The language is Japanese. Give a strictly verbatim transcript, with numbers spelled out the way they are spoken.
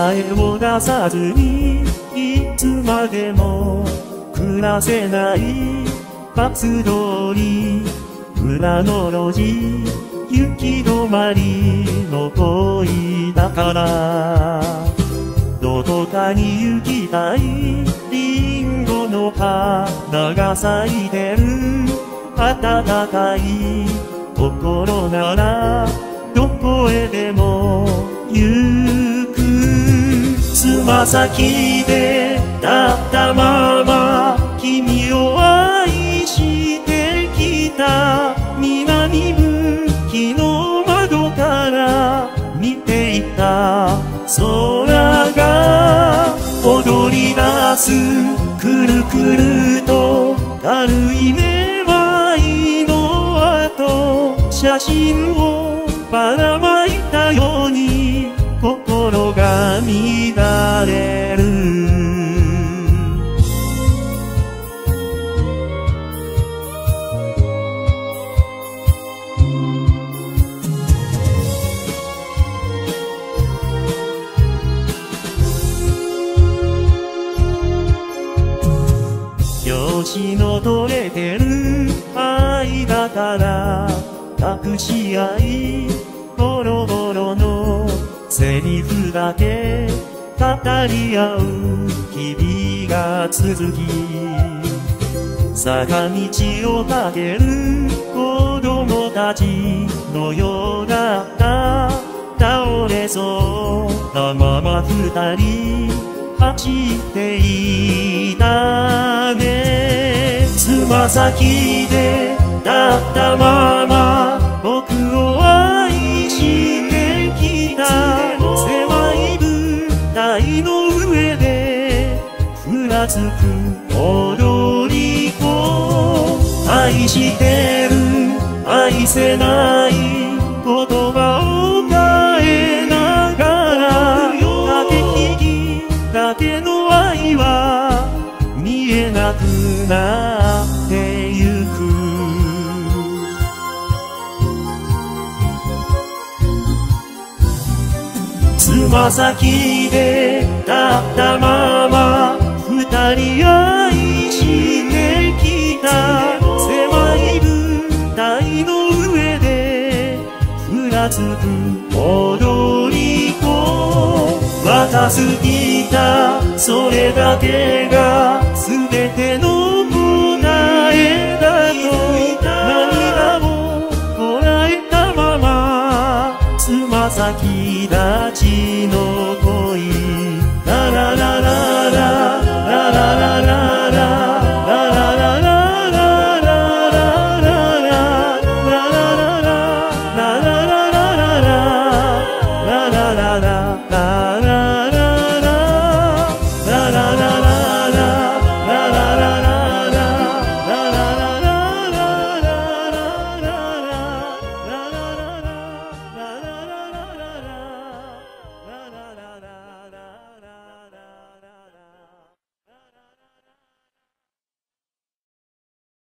答えを出さずにいつまでも暮らせないバス通り裏の路地行き止まりの恋だからどこかに行きたいリンゴの花が咲いてる暖かい心ならどこへでも行くつま先で立ったまま君を愛してきた南向きの窓から見ていた空が踊り出すくるくると軽いめまいの後写真をばらまいたように心が乱れる調子の取れてる愛だから隠し合いボロボロのセリフだけ語り合う日々が続き坂道を駆ける子供たちのようだった倒れそうなまま二人走っていたねつま先で立ったまま僕を愛してきた狭い舞台の上でふらつく踊り子愛してる愛せない言葉を変えながら駆け引きだけの愛は見えなくなってゆくつま先で立ったまま二人愛してきた狭い舞台の上でふらつく踊り子渡すギターそれだけが全ての答えだと涙をこらえたままつま先立ち